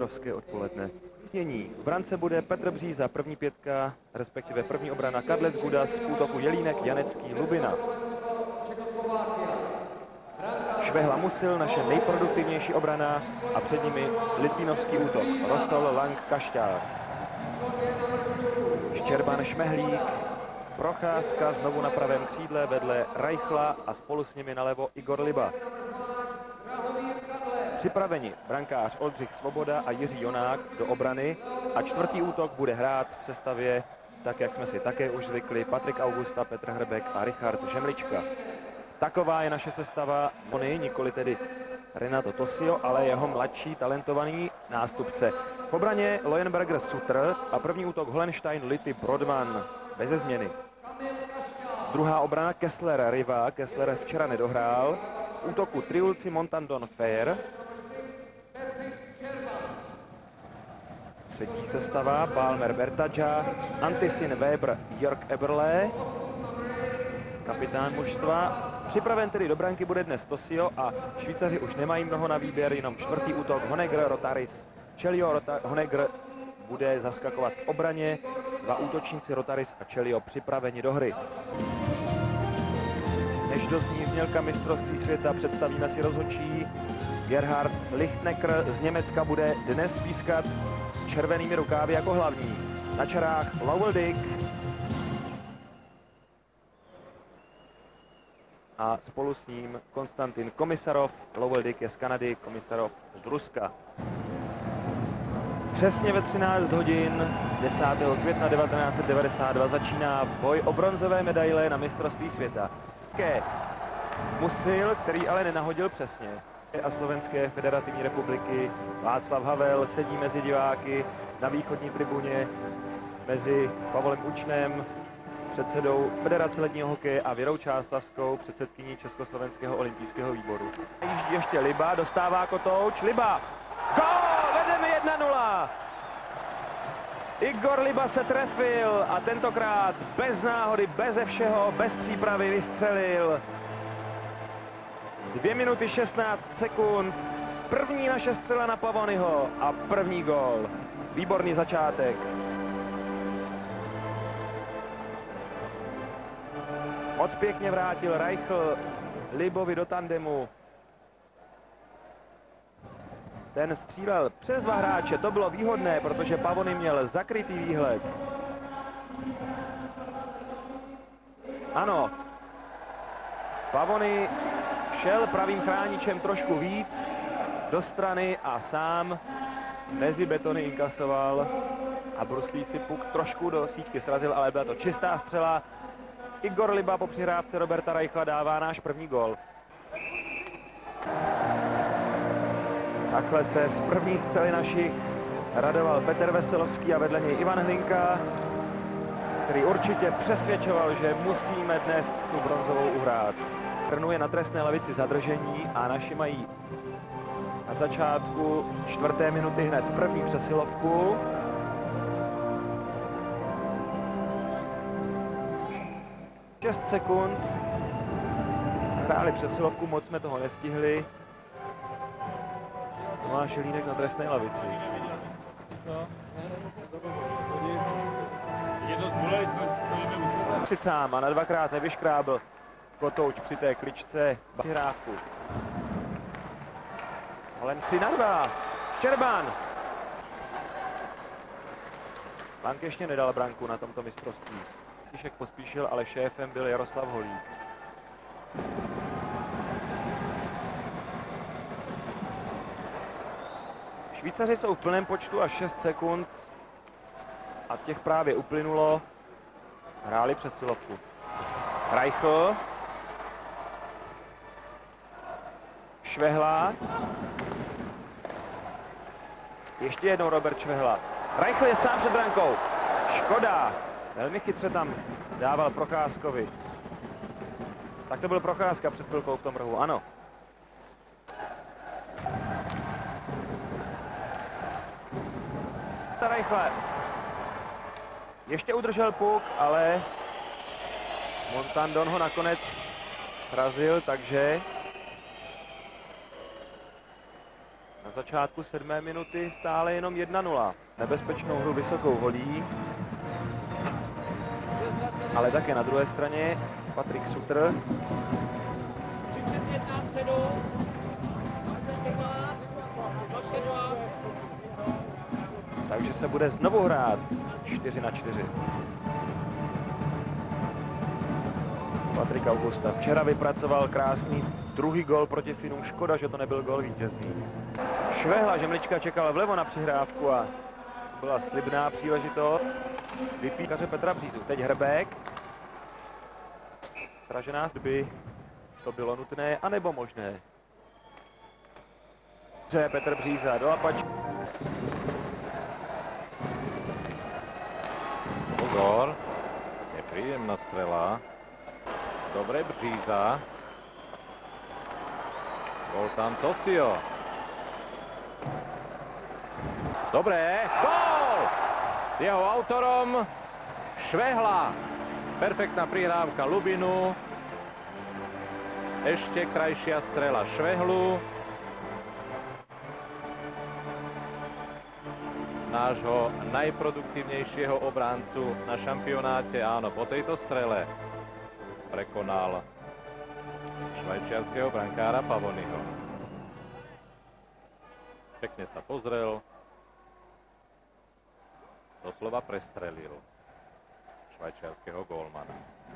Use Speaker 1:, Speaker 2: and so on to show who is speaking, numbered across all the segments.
Speaker 1: mistrovské odpoledne. V brance bude Petr Bříza, první pětka, respektive první obrana Kadlec Gudas, v útoku Jelínek, Janecký, Lubina. Švehla Musil, naše nejproduktivnější obrana, a před nimi litvínovský útok. Rostol, Lang, Kašťár. Štěrban, Šmehlík, Procházka znovu na pravém křídle vedle Reichla a spolu s nimi nalevo Igor Liba. Připraveni brankář Oldřich Svoboda a Jiří Jonák do obrany a čtvrtý útok bude hrát v sestavě, tak jak jsme si také už zvykli, Patrik Augusta, Petr Hrbek a Richard Žemlička. Taková je naše sestava, nikoli tedy Renato Tosio, ale jeho mladší talentovaný nástupce. V obraně Loyenberger Sutr a první útok Hohenstein Lity Brodman, beze změny. Druhá obrana Kessler Riva, Kessler včera nedohrál. V útoku Triulci Montandon Fair. Třetí sestava Palmer Bertadža, Antisin Weber Jörg Eberle, kapitán mužstva. Připraven tedy do branky bude dnes Tosio a Švýcaři už nemají mnoho na výběr, jenom čtvrtý útok Honegger, Rotaris, Čelio. Honegger bude zaskakovat v obraně, dva útočníci Rotaris a Čelio připraveni do hry. Než dozní znělka mistrovství světa, představíme si rozhodčí. Gerhard Lichtnecker z Německa bude dnes pískat s červenými rukávy jako hlavní. Na čarách Lowell Dick a spolu s ním Konstantin Komisarov. Lowell Dick je z Kanady, Komisarov z Ruska. Přesně ve 13 hodin 10. května 1992 začíná boj o bronzové medaile na mistrovství světa. Musil, který ale nenahodil přesně, a Slovenské federativní republiky Václav Havel sedí mezi diváky na východní tribuně mezi Pavlem Učnem, předsedou Federace ledního hokeje, a Věrou Čáslavskou, předsedkyní Československého olympijského výboru. Ještě Liba, dostává kotouč, Liba! Gól! Vedeme 1-0! Igor Liba se trefil a tentokrát bez náhody, beze všeho, bez přípravy vystřelil. 2 minuty 16 sekund. První naše střela na Pavonyho a první gól. Výborný začátek. Moc pěkně vrátil Reichl Libovi do tandemu. Ten střílel přes dva hráče, to bylo výhodné, protože Pavony měl zakrytý výhled. Ano, Pavony šel pravým chráničem trošku víc do strany a sám mezi betony inkasoval a bruslí si puk trošku do síťky srazil, ale byla to čistá střela. Igor Liba po přihrávce Roberta Reichla dává náš první gól. Takhle se z první střely našich radoval Petr Veselovský a vedle něj Ivan Hlinka, který určitě přesvědčoval, že musíme dnes tu bronzovou uhrát. Trnuje na trestné lavici zadržení a naši mají na začátku 4. minuty hned první přesilovku. Šest sekund. Hráli přesilovku, moc jsme toho nestihli. Tomáš Jelínek na trestné lavici. Sám a na dvakrát nevyškrábl kotouč při té kličce přihrávku. Ale 3-2. Štěrban. Lang ještě nedal branku na tomto mistrovství. Tišek Pospíšil, ale šéfem byl Jaroslav Holík. Švýcaři jsou v plném počtu až 6 sekund a těch právě uplynulo. Hráli přesilovku. Reichl. Švehla. Ještě jednou Robert Švehla. Reichl je sám před brankou. Škoda. Velmi chytře tam dával Procházkovi. Tak to byl Procházka před chvilkou v tom rohu, ano. Reichle. Ještě udržel puk, ale Montandon ho nakonec srazil, takže na Na začátku 7. minuty stále jenom 1-0. Nebezpečnou hru vysokou holí. Ale také na druhé straně Patrik Sutr.
Speaker 2: 31, 7, 14, 22.
Speaker 1: Takže se bude znovu hrát 4-4. Patrik Augusta včera vypracoval krásný druhý gol proti Finům. Škoda, že to nebyl gol vítězný. Švehla Žemlička čekal vlevo na přihrávku a byla slibná příležitost vypíkaře Petra Břízu. Teď Hrbek. Sražená, kdyby to bylo nutné, anebo možné. Petr Bříza do lapačky.
Speaker 3: Pozor, nepríjemná strela. Dobre, Bříza. Bol tam Tosio. Dobre, gól! Jeho autorom Švehla. Perfektná prihrávka Lubinu. Ešte krajšia strela Švehlu. Nášho najproduktívnejšieho obráncu na šampionáte. Áno, po tejto strele prekonal švajčiarskeho brankára Pavoniho. Pekne sa pozrel. Doslova prestrelil švajčiarskeho gólmana.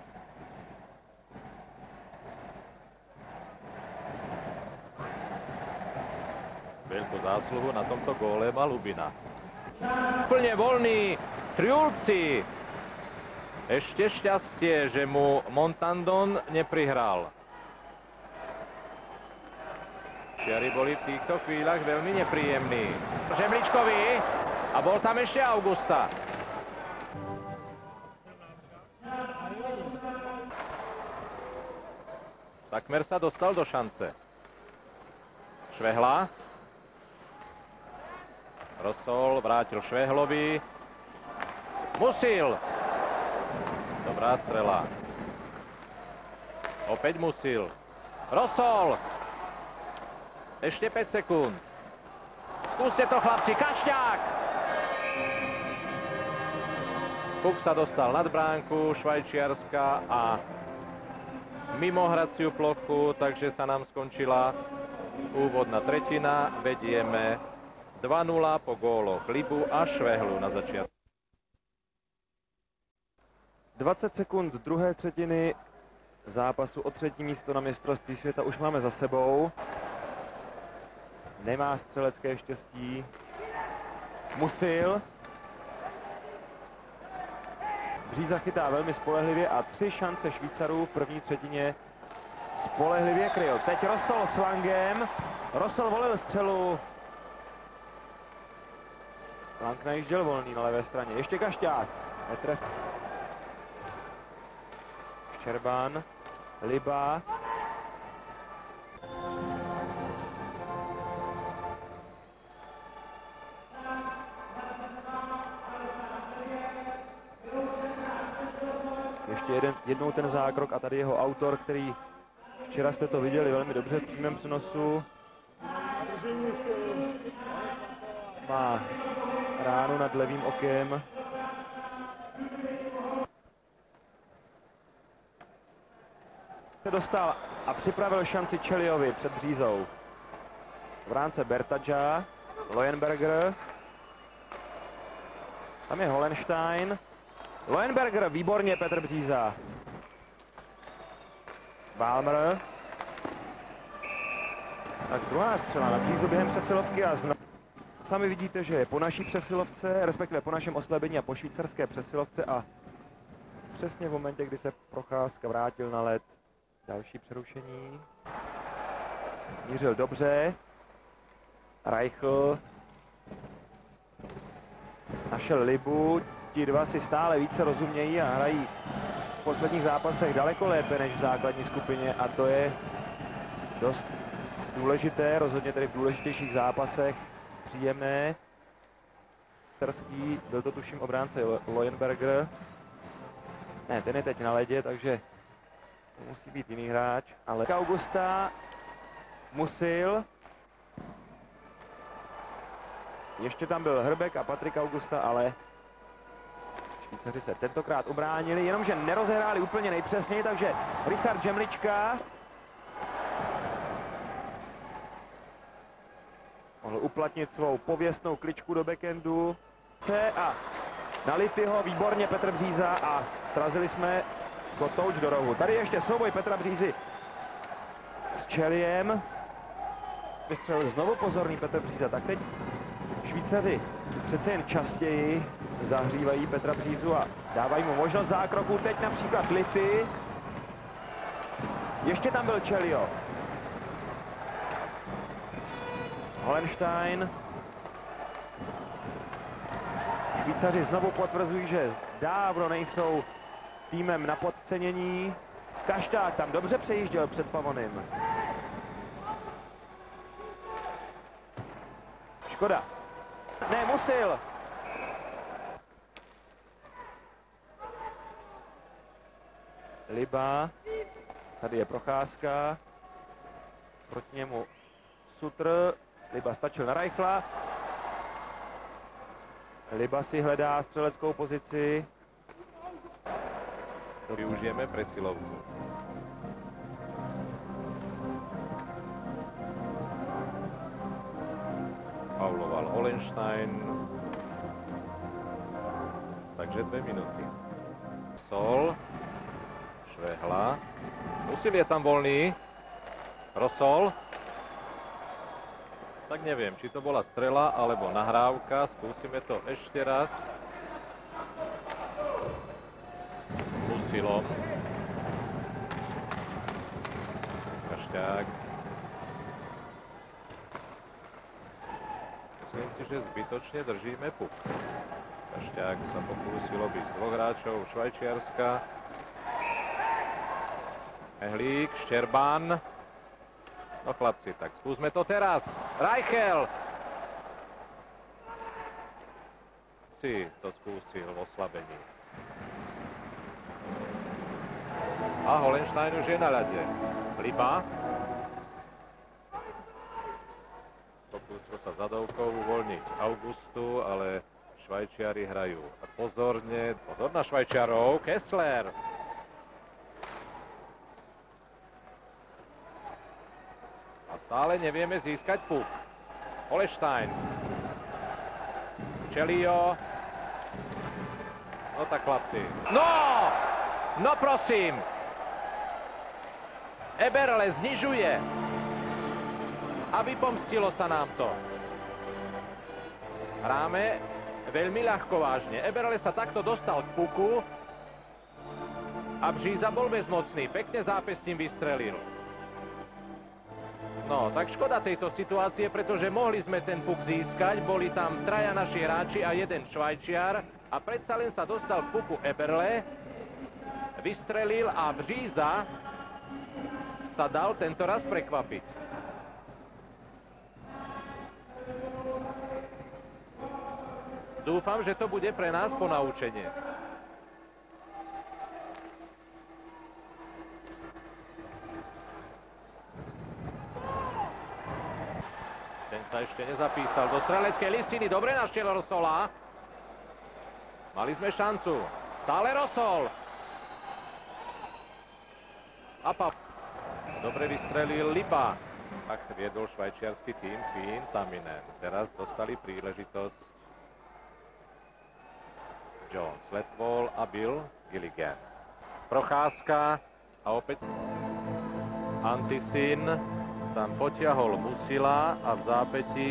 Speaker 3: Veľkú zásluhu na tomto góle má Lubina. Plne voľný Triulci. Ešte šťastie, že mu Montandon neprihral. Čiari boli v týchto chvíľach veľmi nepríjemní. Žemličkovi a bol tam ešte Augusta. Takmer sa dostal do šance. Švehla. Rosol vrátil Švehlovi. Musil. Dobrá strela. Opäť Musil. Rosol. Ešte 5 sekúnd. Skúste to, chlapci. Kašťák. Puk sa dostal nad bránku Švajčiarska a mimo hraciu plochu, takže sa nám skončila úvodná tretina. Vedieme 2-0 po góloch Libu a Švehlu na začiatku.
Speaker 1: 20 sekund druhé třetiny zápasu o třetí místo na mistrovství světa už máme za sebou. Nemá střelecké štěstí. Musil. Bříza chytá velmi spolehlivě a 3 šance Švýcarů v první třetině spolehlivě kryl. Teď Rosol s Langem. Rosol volil střelu. Lang najížděl volný na levé straně. Ještě Kašťák. Netref. Ščerbán. Liba. Ještě jednou ten zákrok a tady jeho autor, který včera jste to viděli velmi dobře v přímém přenosu. Má ránu nad levým okem. Se dostal a připravil šanci Čeliovi před Břízou. V rámci Bertadža, Loyenberger. Tam je Holenstein. Loyenberger, výborně Petr Bříza. Balmer. Tak druhá střela na Břízu během přesilovky a sami vidíte, že je po naší přesilovce, respektive po našem oslabení a po švýcarské přesilovce a přesně v momentě, kdy se Procházka vrátil na led, další přerušení. Mířil dobře. Reichl. Našel Libu. Ti dva si stále více rozumějí a hrají v posledních zápasech daleko lépe než v základní skupině a to je dost důležité, rozhodně tedy v důležitějších zápasech příjemné. Byl to tuším obránce Loyenberger. Ne, ten je teď na ledě, takže to musí být jiný hráč. Ale Augusta Musil. Ještě tam byl Hrbek a Patrik Augusta, ale Švýcaři se tentokrát ubránili, jenomže nerozehráli úplně nejpřesněji, takže Richard Žemlička mohl uplatnit svou pověstnou kličku do backendu. A na Lityho výborně Petr Bříza a srazili jsme kotouč do rohu. Tady ještě souboj Petra Břízy s Čeliem. Vystřelil znovu pozorný Petr Bříza. Tak teď Švýcaři přece jen častěji zahřívají Petra Břízu a dávají mu možnost zákroku. Teď například Lity. Ještě tam byl Čelio. Holenstein. Švýcaři znovu potvrzují, že dávno nejsou týmem na podcenění. Kašták tam dobře přejížděl před Pavonem. Škoda. Ne, Musil. Liba. Tady je procházka. Proti němu Sutr. Liba stačil na Reichla. Liba si hledá střeleckou pozici.
Speaker 3: Využijeme presilovku. Fauloval Holenstein. Takže 2 minuty. Sol. Švehla. Musil je tam voľný. Rosol. Tak neviem, či to bola strela alebo nahrávka. Skúsime to ešte raz. Musilom. Kašťák. Myslím si, že zbytočne držíme puk. Kašťák sa pokúsilo byť z 2 hráčov Švajčiarska. Ehlík, Ščerbán. No chlapci, tak skúsme to teraz. Reichel! Si to skúsil v oslabení. A Holenstein už je na ľade. Liba. Pokúsil sa zadovkou uvoľniť Augustu, ale Švajčiari hrajú pozorne. Pozor na Švajčiarov. Kessler. Stále nevieme získať puk. Holenstein. Čelio. No tak chlapci. No! No prosím. Eberle znižuje. A vypomstilo sa nám to. Hráme veľmi ľahko vážne. Eberle sa takto dostal k puku. A Bříza bol bezmocný. Pekne zápestím vystrelil. No, tak škoda tejto situácie, pretože mohli sme ten puk získať. Boli tam 3 naši hráči a 1 Švajčiar. A predsa len sa dostal k puku Eberle. Vystrelil a Bříza sa dal tentoraz prekvapiť. Dúfam, že to bude pre nás ponaučenie. Ten sa ešte nezapísal do streleckej listiny. Dobre naštiel Rosola. Mali sme šancu. Stále Rosol. A dobre vystrelil Liba. Tak viedol švajčiarsky tým Finn Taminen. Teraz dostali príležitosť John Sletwall a Bill Gilligan. Procházka a opäť Antisin tam potiahol Musila a v zápätí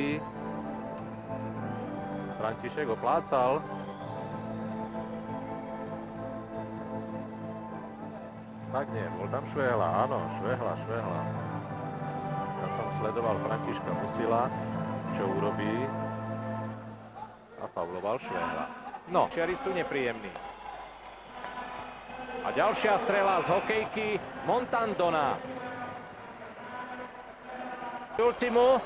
Speaker 3: František ho plácal. Tak nie, bol tam Švehla, áno, Švehla. Ja som sledoval Františka Musila, čo urobí a fauloval Švehla. No, čiari sú nepríjemní. A ďalšia strela z hokejky Montandona. Ulcimu.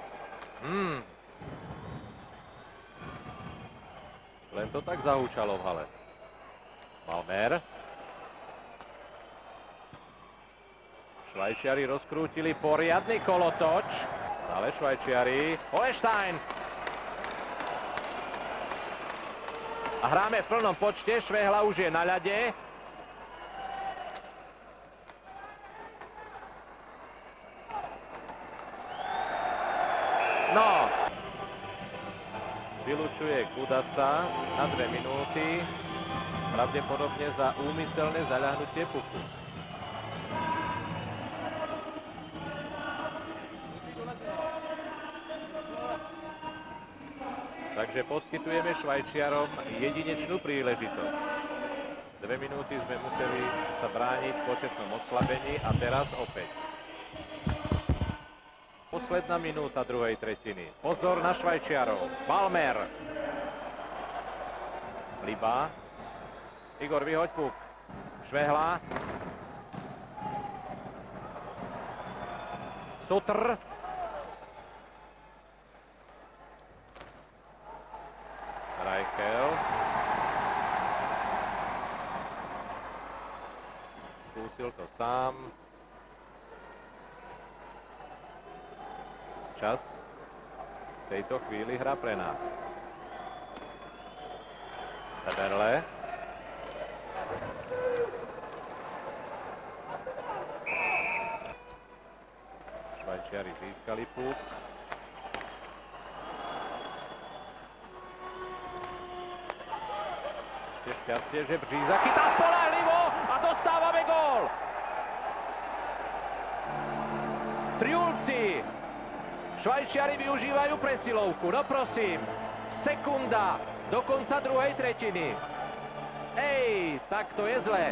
Speaker 3: Len to tak zahúčalo v hale. Malmer. Švajčiari rozkrútili poriadny kolotoč. Ale Švajčiari. Holenstein. A hráme v plnom počte, Švehla už je na ľade. No. Vylučuje Kudasa na 2 minúty. Pravdepodobne za úmyselné zaľahnutie puku. Takže poskytujeme Švajčiarom jedinečnú príležitosť. 2 minúty sme museli sa brániť v početnom oslabení a teraz opäť. Posledná minúta druhej tretiny. Pozor na Švajčiarov. Balmer. Liba. Igor, vyhoď puk. Švehla. Sutr. Reichel. Skúsil to sám. Čas v tejto chvíli hra pre nás. Federle. Švajčiari získali puk. Šťastie, že Bříza chytá spoľahlivo a dostávame gól. Triulci. Švajčiari využívajú presilovku. No prosím, sekunda do konca druhej tretiny. Ej, tak to je zlé.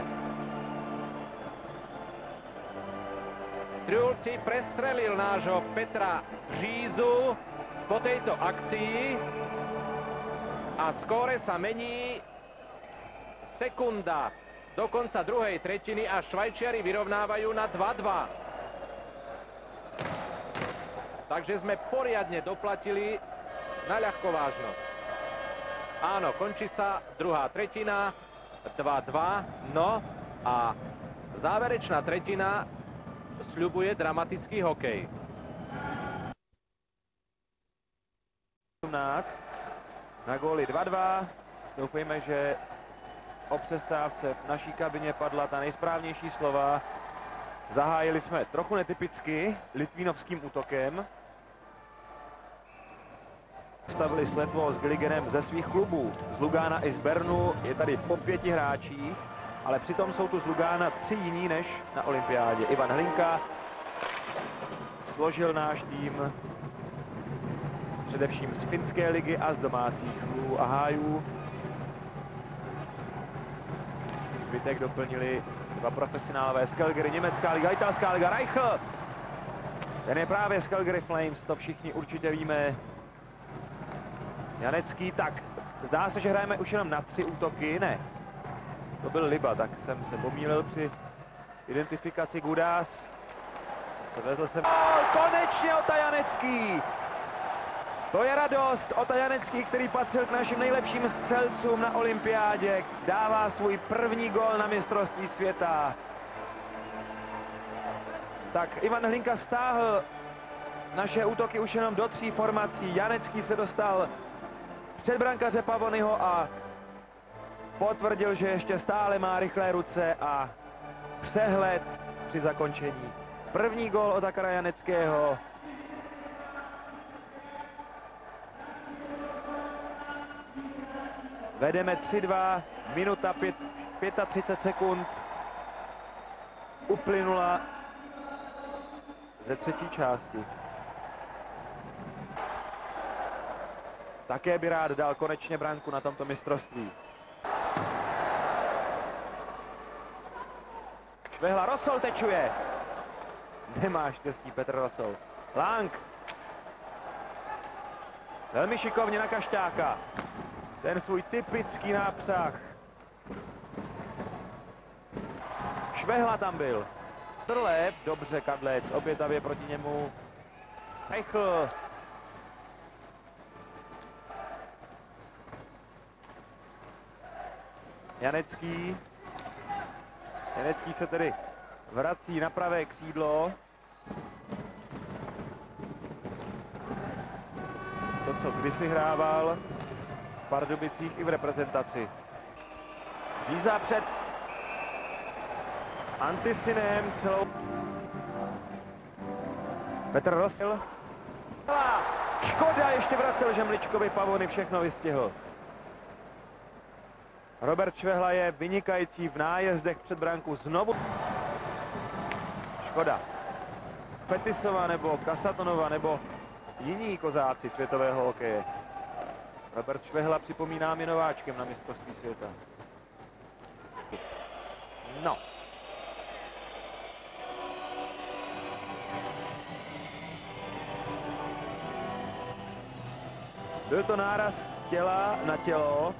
Speaker 3: Triulci prestrelil nášho Petra Břízu po tejto akcii a skóre sa mení. Sekunda do konca druhej tretiny a Švajčiari vyrovnávajú na 2-2. Takže sme poriadne doplatili na ľahkovážnosť. Áno, končí sa druhá tretina, 2-2, no a záverečná tretina sľubuje dramatický hokej.
Speaker 1: 18 na góly 2-2. Doufejme, že o přestávce v naší kabině padla ta nejsprávnější slova. Zahájili jsme trochu netypicky litvínovským útokem. Stavili sletvo s Gligenem ze svých klubů. Z Lugana i z Bernu je tady po 5 hráčích, ale přitom jsou tu z Lugana 3 jiní než na olympiádě. Ivan Hlinka složil náš tým především z finské ligy a z domácích klubů a hájů. Zbytek doplnili 2 profesionálové z Calgary, německá liga, italská liga, Reichel. Ten je právě z Calgary Flames, to všichni určitě víme. Janecký, tak zdá se, že hrajeme už jenom na 3 útoky, ne. To byl Liba, tak jsem se pomýlil při identifikaci. Gudas. Svezl jsem. Konečně Ota Janecký. To je radost. Ota Janecký, který patřil k našim nejlepším střelcům na olympiádě, dává svůj první gól na mistrovství světa. Tak Ivan Hlinka stáhl naše útoky už jenom do 3 formací. Janecký se dostal před brankaře Pavonyho a potvrdil, že ještě stále má rychlé ruce a přehled při zakončení. První gól od Otakara Janeckého. Vedeme 3-2, minuta 35 sekund uplynula ze třetí části. Také by rád dal konečně branku na tomto mistrovství. Švehla, Rosol tečuje. Nemá štěstí Petr Rosol. Lang. Velmi šikovně na Kašťáka. Ten svůj typický nápřah. Švehla tam byl. Trlep, dobře Kadlec, obětavě proti němu. Eichl. Janecký. Janecký se tedy vrací na pravé křídlo. To, co kdysi hrával. v Pardubicích i v reprezentaci. Říza před Antisinem celou. Petr Rosil. Škoda, ještě vracel Žemličkovi, Pavony všechno vystihl. Robert Švehla je vynikající v nájezdech před branku znovu. Škoda. Fetisova nebo Kasatonova nebo jiní kozáci světového hokeje. Robert Švehla připomíná mi nováčkem na mistrovství světa. No. Byl to náraz těla na tělo.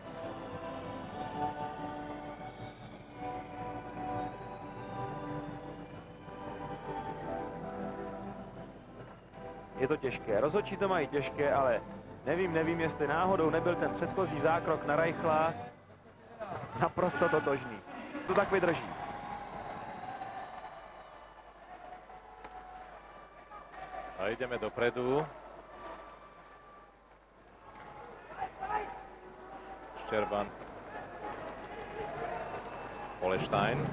Speaker 1: Je to těžké. Rozhodčí to mají těžké, ale nevím, jestli náhodou nebyl ten předchozí zákrok na Reichla naprosto totožný. To tak vydrží.
Speaker 3: A ideme dopredu. Ščerban. Holeštajn.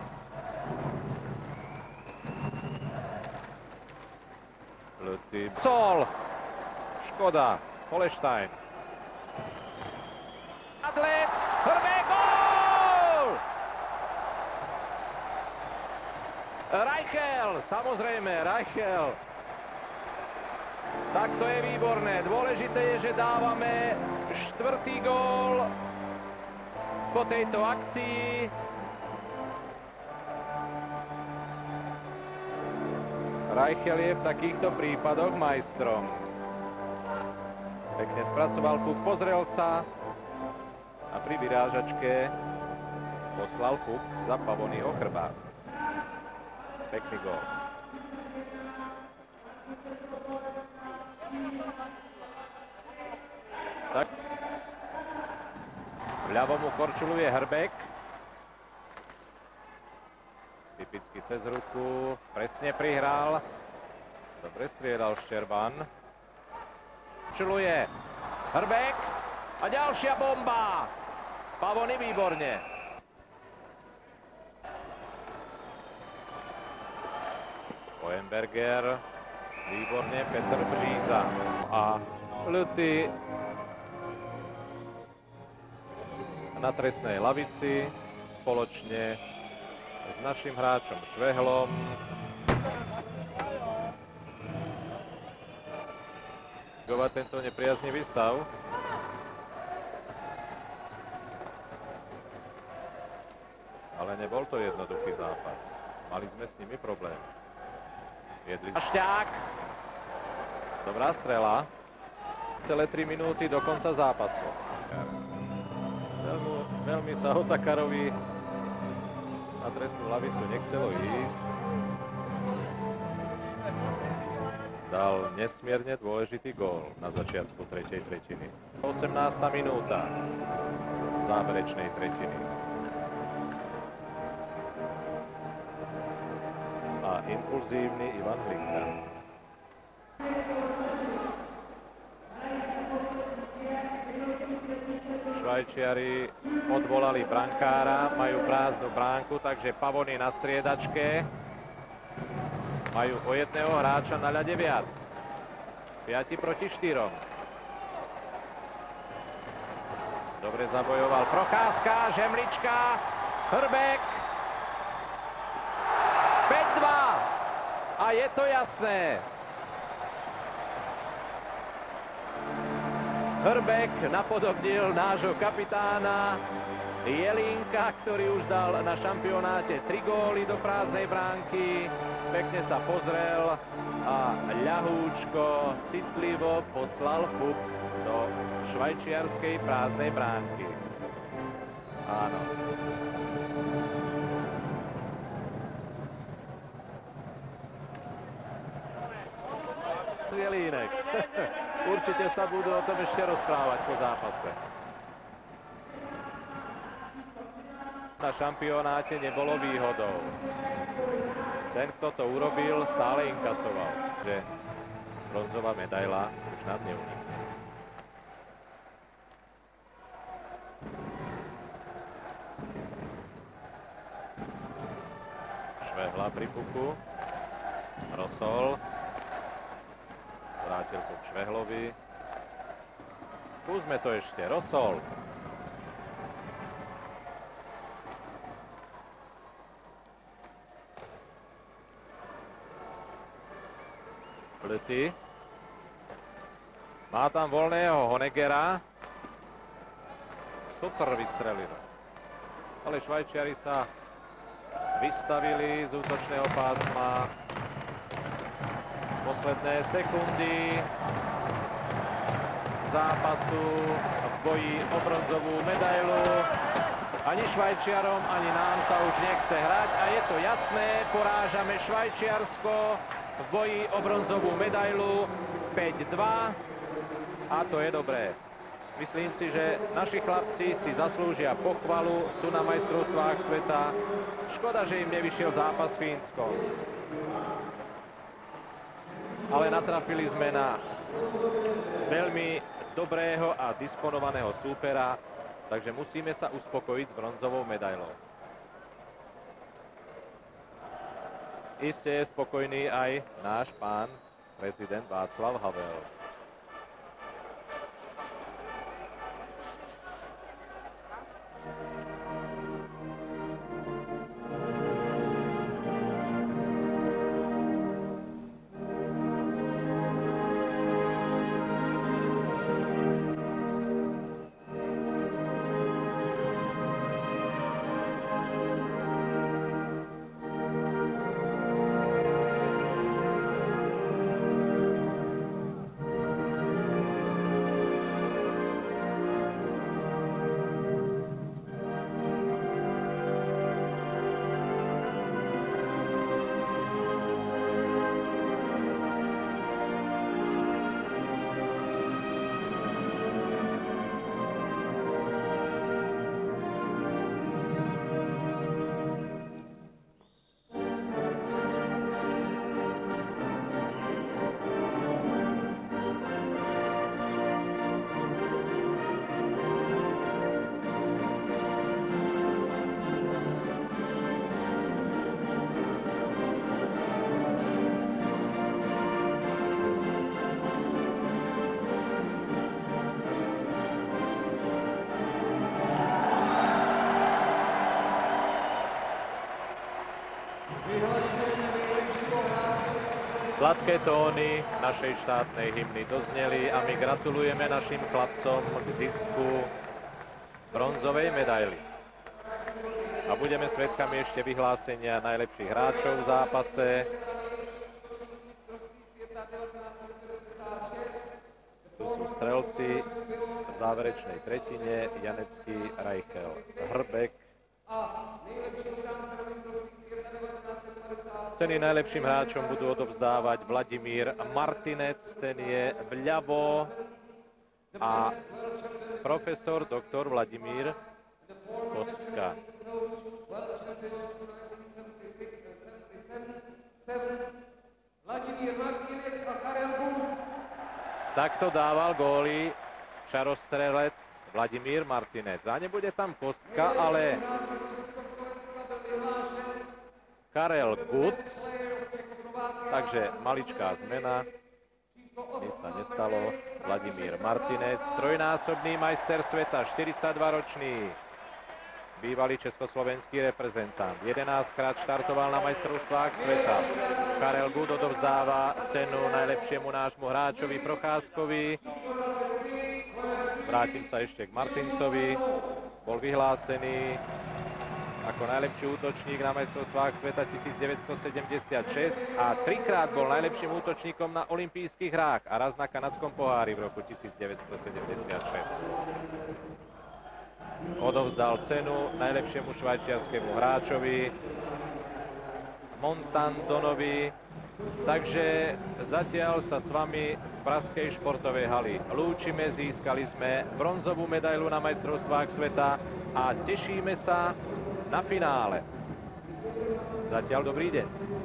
Speaker 3: Luty. Sol! Škoda. Holeštajn. Adlec! Hrbe gól! Reichel! Samozrejme, Reichel. Tak to je výborné. Dôležité je, že dávame 4. gól po tejto akcii. Reichel je v takýchto prípadoch majstrom. Pekne spracoval puk, pozrel sa a pri vyrážačke poslal puk za Pavonyho chrbát. Pekný gól. Tak. Vľavo mu korčuluje Hrbek. Typicky cez ruku. Presne prihral. Dobre striedal Ščerban. Korčuluje Hrbek. A ďalšia bomba. Pavony výborne. Hohenberger. Výborne Petr Bříza. A Luty na trestnej lavici spoločne s našim hráčom Švehlom. Tento nepriaznivý stav. Ale nebol to jednoduchý zápas. Mali sme s nimi problém. Šťák. Dobrá strela. Celé 3 minúty do konca zápasu. Veľmi sa Otakarovi na trestnú lavicu nechcelo ísť. Dal nesmierne dôležitý gól na začiatku 3. tretiny. 18. minúta záverečnej tretiny. A impulzívny Ivan Hlinka. Švajčiari odvolali brankára, majú prázdnu bránku, takže Pavony na striedačke. Majú o jedného hráča na ľade viac. 5 proti 4. Dobre zabojoval Procházka, Žemlička, Hrbek. 5-2. A je to jasné. Hrbek napodobnil nášho kapitána Jelinka, ktorý už dal na šampionáte 3 góly do prázdnej bránky. Pekne sa pozrel a ľahúčko citlivo poslal puk do švajčiarskej prázdnej bránky. Áno. Jelínek. Určite sa budú o tom ešte rozprávať po zápase. Na šampionáte nebolo výhodou. Ten, kto to urobil, stále inkasoval. Že bronzová medaila už nad ňou. 0 pri puku. Rosol. Vrátil puk Švehlovi. Skúsme to ešte. Rosol. Plty. Má tam voľného Honegera. Super vystrelil. Ale Švajčiari sa vystavili z útočného pásma. Posledné sekundy zápasu v boji o bronzovú medailu. Ani Švajčiarom, ani nám sa už nechce hrať a je to jasné, porážame Švajčiarsko v boji o bronzovú medailu 5-2 a to je dobré. Myslím si, že naši chlapci si zaslúžia pochvalu tu na majstrovstvách sveta. Škoda, že im nevyšiel zápas s Fínskom. Ale natrafili sme na veľmi dobrého a disponovaného súpera, takže musíme sa uspokojiť s bronzovou medailou. Iste je spokojný aj náš pán prezident Václav Havel. Sladké tóny našej štátnej hymny dozneli a my gratulujeme našim chlapcom k zisku bronzovej medaily. A budeme svedkami ešte vyhlásenia najlepších hráčov v zápase. Tu sú strelci v záverečnej tretine, Janecký, Reichel, Hrbek. Ceny najlepším hráčom budú odovzdávať Vladimír Martinec, ten je vľavo, a profesor doktor Vladimír Kostka. Takto dával góly čarostrelec Vladimír Martinec. A nebude tam Kostka, ale Karel Gut, takže maličká zmena, nič sa nestalo. Vladimír Martinec, trojnásobný majster sveta, 42-ročný, bývalý československý reprezentant, 11-krát štartoval na majstrovstvách sveta. Karel Gut odovzdáva cenu najlepšiemu nášmu hráčovi Procházkovi. Vrátim sa ešte k Martincovi, bol vyhlásený ako najlepší útočník na majstrovstvách sveta 1976 a trikrát bol najlepším útočníkom na olympijských hrách a raz na kanadskom pohári v roku 1976. Odovzdal cenu najlepšiemu švajčiarskému hráčovi Montandonovi. Takže zatiaľ sa s vami z pražskej športovej haly lúčime. Získali sme bronzovú medailu na majstrovstvách sveta a tešíme sa na finále. Zatiaľ dobrý deň.